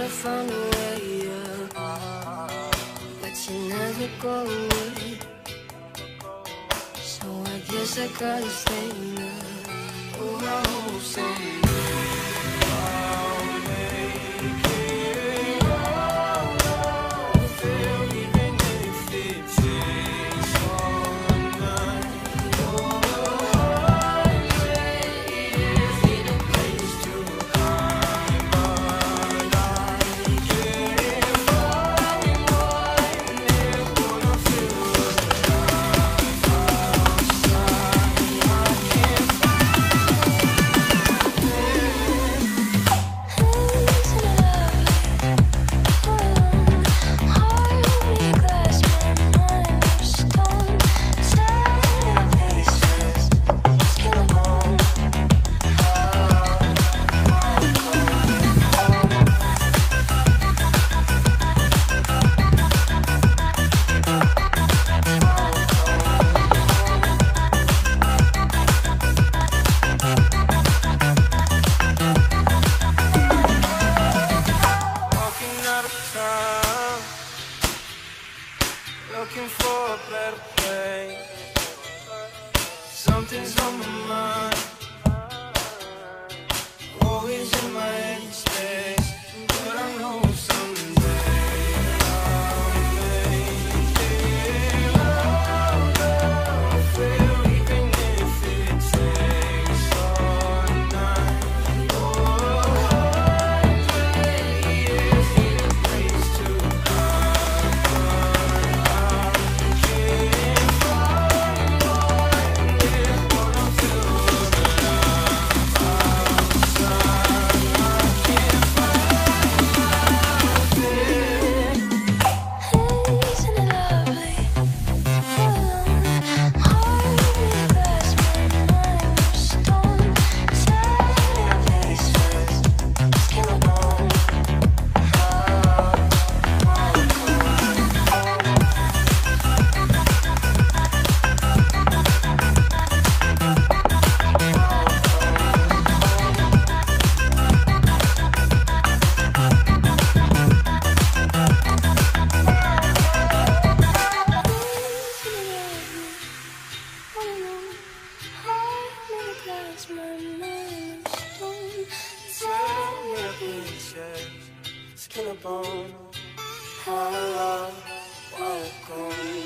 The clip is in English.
to find a way up, but you never go away. So I guess I gotta stay now. Oh, I hope someday I'll make it all I feel, even if it takes all night. Oh, years need a place to hide, but I can't find one near what I feel alive outside. I can't looking for a better place. Something's on my mind, always in my head space. But I know someday I'll make it all I feel, even if it takes all night. Oh, years need a place to hide, but I can't find one near what I feel alive outside. I can't find Isn't it lovely? Heart made of glass, my mind of stone. Sad faces, skin and bone. skin and bone. How I walk on.